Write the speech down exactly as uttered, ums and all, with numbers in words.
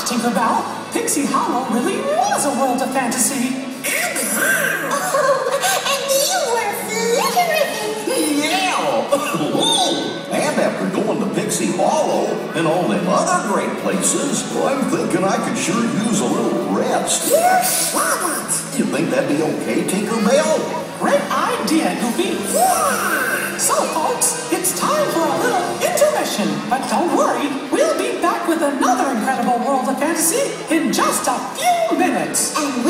Tinkerbell, Pixie Hollow really was a world of fantasy. Oh, and you were flickering. Yeah! And after going to Pixie Hollow and all them other great places, I'm thinking I could sure use a little rest. Yes, Robert. You think that'd be okay, Tinkerbell? Great idea, Goofy. Yeah. So, folks, it's time for a little intermission. But don't worry, we'll be back with another incredible world of fantasy in just a few minutes. And